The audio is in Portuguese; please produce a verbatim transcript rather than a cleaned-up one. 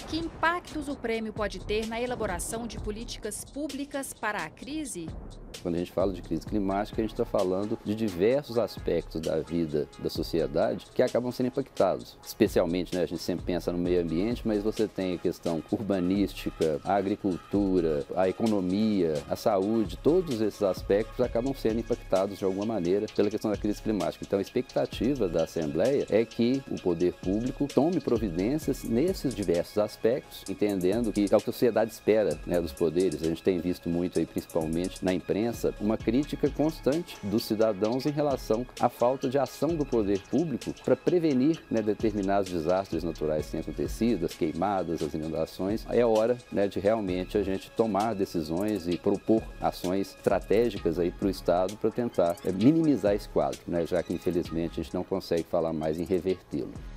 Que impactos o prêmio pode ter na elaboração de políticas públicas para a crise? Quando a gente fala de crise climática, a gente está falando de diversos aspectos da vida da sociedade que acabam sendo impactados. Especialmente, né, a gente sempre pensa no meio ambiente, mas você tem a questão urbanística, a agricultura, a economia, a saúde, todos esses aspectos acabam sendo impactados de alguma maneira pela questão da crise climática. Então, a expectativa da Assembleia é que o poder público tome providências nesses diversos aspectos, entendendo que é o que a sociedade espera, né, dos poderes. A gente tem visto muito aí, principalmente na imprensa, uma crítica constante dos cidadãos em relação à falta de ação do poder público para prevenir, né, determinados desastres naturais que têm acontecido, as queimadas, as inundações. É hora, né, de realmente a gente tomar decisões e propor ações estratégicas aí para o Estado para tentar é, minimizar esse quadro, né, já que infelizmente a gente não consegue falar mais em revertê-lo.